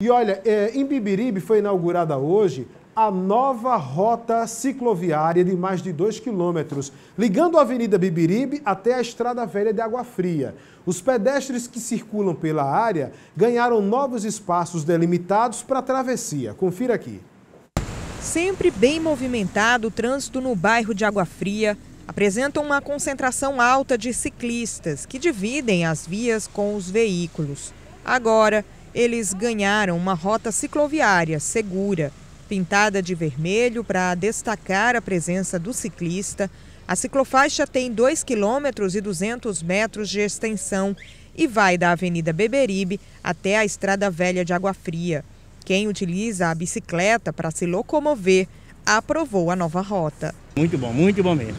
E olha, em Bibiribe foi inaugurada hoje a nova rota cicloviária de mais de 2 quilômetros, ligando a Avenida Bibiribe até a Estrada Velha de Água Fria. Os pedestres que circulam pela área ganharam novos espaços delimitados para a travessia. Confira aqui. Sempre bem movimentado, o trânsito no bairro de Água Fria apresenta uma concentração alta de ciclistas que dividem as vias com os veículos. Agora, eles ganharam uma rota cicloviária segura, pintada de vermelho para destacar a presença do ciclista. A ciclofaixa tem 2,2 km de extensão e vai da Avenida Beberibe até a Estrada Velha de Água Fria. Quem utiliza a bicicleta para se locomover aprovou a nova rota. Muito bom mesmo.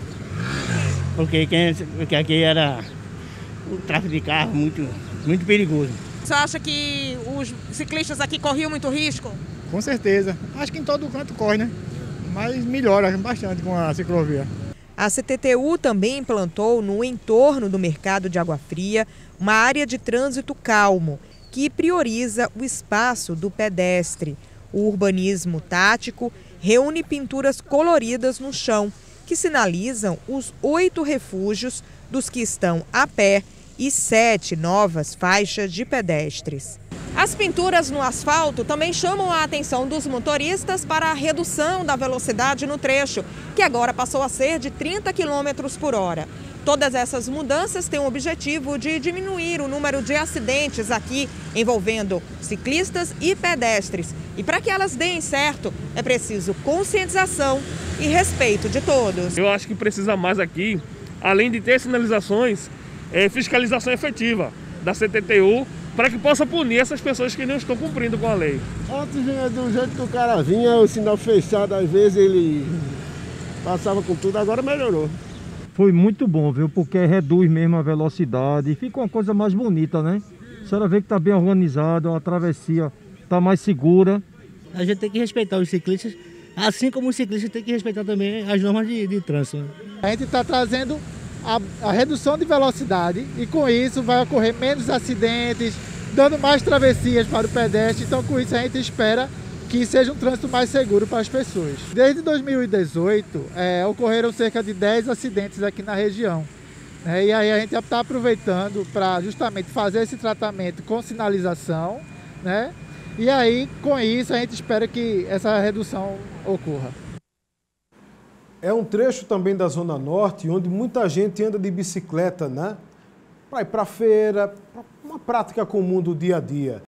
Porque aqui era o tráfego de carro muito perigoso. Você acha que os ciclistas aqui corriam muito risco? Com certeza. Acho que em todo canto corre, né? Mas melhora bastante com a ciclovia. A CTTU também implantou no entorno do mercado de Água Fria uma área de trânsito calmo, que prioriza o espaço do pedestre. O urbanismo tático reúne pinturas coloridas no chão, que sinalizam os 8 refúgios dos que estão a pé e 7 novas faixas de pedestres. As pinturas no asfalto também chamam a atenção dos motoristas para a redução da velocidade no trecho, que agora passou a ser de 30 km por hora. Todas essas mudanças têm o objetivo de diminuir o número de acidentes aqui envolvendo ciclistas e pedestres. E para que elas deem certo, é preciso conscientização e respeito de todos. Eu acho que precisa mais aqui, além de ter sinalizações, fiscalização efetiva da CTTU, para que possa punir essas pessoas que não estão cumprindo com a lei. Antes vinha do jeito que o cara vinha, o sinal fechado, às vezes ele passava com tudo, agora melhorou. Foi muito bom, viu? Porque reduz mesmo a velocidade e fica uma coisa mais bonita, né? A senhora vê que está bem organizado, a travessia está mais segura. A gente tem que respeitar os ciclistas, assim como os ciclistas têm que respeitar também as normas de trânsito. A gente está trazendo a redução de velocidade e com isso vai ocorrer menos acidentes, dando mais travessias para o pedestre. Então com isso a gente espera que seja um trânsito mais seguro para as pessoas. Desde 2018 ocorreram cerca de 10 acidentes aqui na região. E aí a gente está aproveitando para justamente fazer esse tratamento com sinalização, né? E aí com isso a gente espera que essa redução ocorra. É um trecho também da Zona Norte, onde muita gente anda de bicicleta, né? Para ir para a feira, uma prática comum do dia a dia.